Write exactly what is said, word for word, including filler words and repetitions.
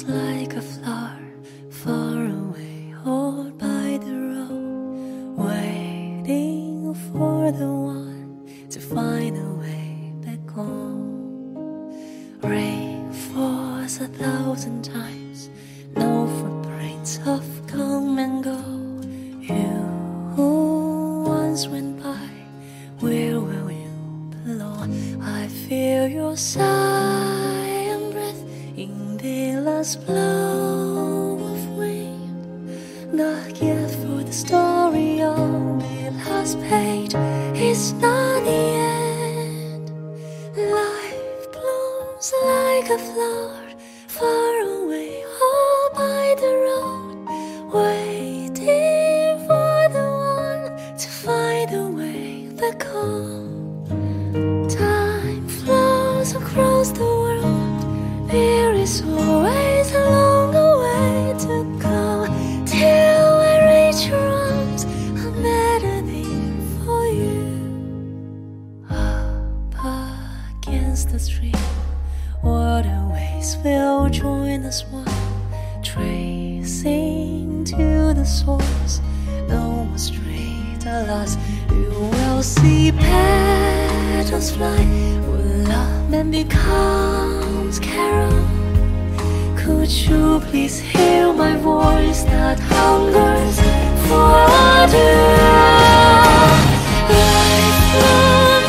blooms like a flower far away, all by the road, waiting for the one to find a way back home. Rain falls a thousand times, no footprints of come and go. You who once went by, where will you belong? I feel your sigh and breath in the last blow of wind. Not yet, for the story on the last page is not the end. Life blooms like a flower far away, all by the road, waiting for the one to find a way back home. Time flows across the world, there is always a longer way to go, till I reach your arms, a melody for you. Up against the stream, waterways will join us one, tracing to the source. No more straight, alas, you will see petals fly, when love man becomes carol. Could you please hear my voice that hungers for water? Life flows